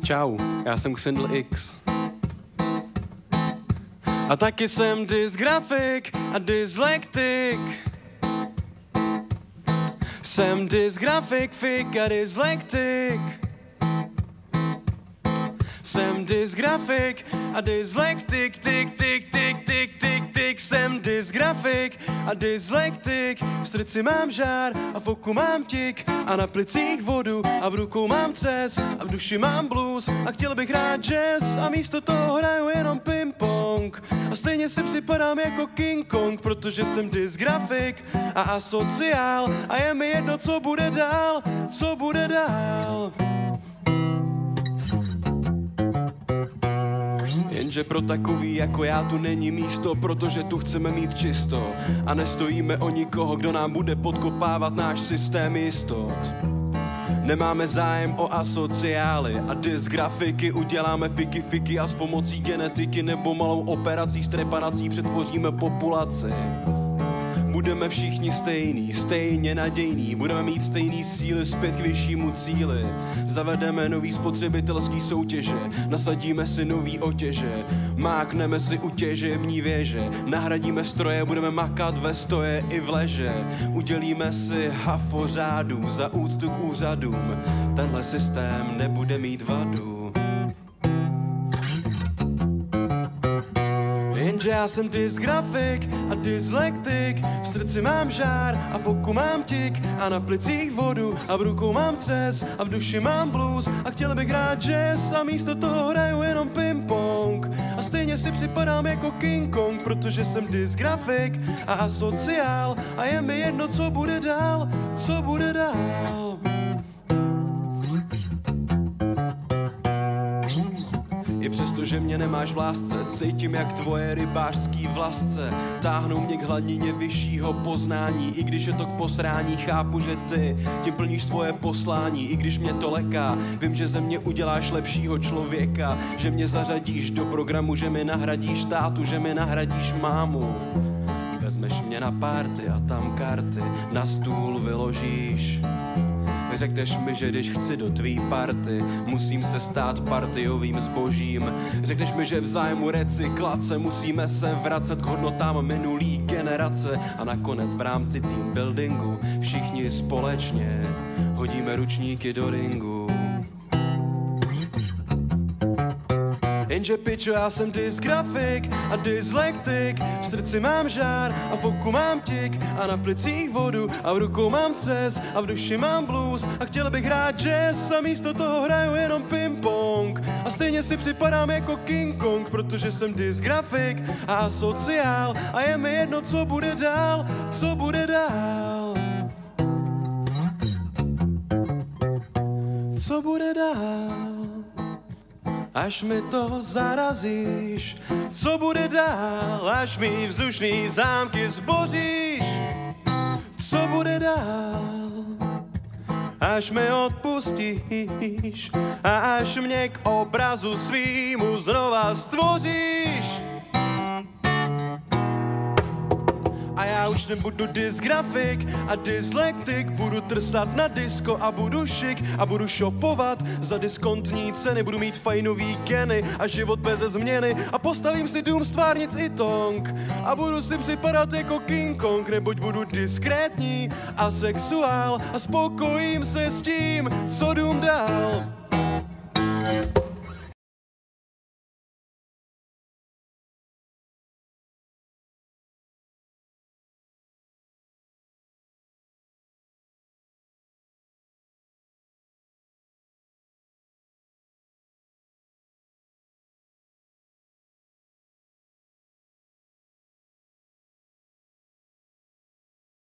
Čau, já jsem Xindl X. A taky jsem dysgrafik a dyslektik. Jsem dysgrafik, fik a dyslektik. Jsem dysgrafik a dyslektik, tik, tik, tik, tik, tik, tik. Jsem dysgrafik a dyslektik. V srdci mám žár a v oku mám tik a na plicích vodu a v rukou mám třes a v duši mám blues a chtěl bych hrát jazz a místo toho hraju jenom ping-pong. A stejně si připadám jako King Kong, protože jsem dysgrafik a asociál a je mi jedno, co bude dál, co bude dál. Jenže pro takový jako já tu není místo, protože tu chceme mít čisto a nestojíme o nikoho, kdo nám bude podkopávat náš systém jistot. Nemáme zájem o asociály a dysgrafiky, uděláme fiky a s pomocí genetiky nebo malou operací s trepanací přetvoříme populaci. Budeme všichni stejný, stejně nadějný, budeme mít stejný síly zpět k vyššímu cíli. Zavedeme nový spotřebitelský soutěže, nasadíme si nový otěže, mákneme si u těžební věže, nahradíme stroje, budeme makat ve stoje i v leže. Udělíme si hafořádů za úctu k úřadům, tenhle systém nebude mít vadu. Jenže já jsem dysgrafik a dyslektik. V srdci mám žár a v oku mám tik a na plicích vodu a v rukou mám třes a v duši mám blues a chtěl bych hrát jazz a místo toho hraju jenom ping-pong. A stejně si připadám jako King Kong, protože jsem dysgrafik a asociál a je mi jedno, co bude dál, co bude dál. I přesto, že mě nemáš v lásce, cítím jak tvoje rybářský vlasce táhnou mě k hladině vyššího poznání. I když je to k posrání, chápu, že ty tím plníš svoje poslání. I když mě to leká, vím, že ze mě uděláš lepšího člověka, že mě zařadíš do programu, že mi nahradíš tátu, že mi nahradíš mámu. Vezmeš mě na party a tam karty na stůl vyložíš. Řekneš mi, že když chci do tvý party, musím se stát partiovým zbožím. Řekneš mi, že v zájmu recyklace musíme se vracet k hodnotám minulý generace. A nakonec v rámci team buildingu všichni společně hodíme ručníky do ringu. Jenže pičo, já jsem dysgrafik a dyslektik. V srdci mám žár a v oku mám tik a na plicích vodu a v rukou mám třes a v duši mám blues a chtěl bych hrát jazz a místo toho hraju jenom ping-pong. A stejně si připadám jako King Kong, protože jsem dysgrafik a asociál a je mi jedno, co bude dál, co bude dál. Co bude dál? Až mi to zarazíš, co bude dál, až mi vzdušný zámky zboříš, co bude dál, až mi odpustíš a až mě k obrazu svýmu znova stvoříš. A já už nebudu dysgrafik a dyslektik, budu trsat na disko a budu šik a budu shopovat za diskontní ceny, budu mít fajnový geny a život beze změny a postavím si dům z tvárnic i tong a budu si připadat jako King Kong, neboť budu diskrétní a sexuál a spokojím se s tím, co dům dál.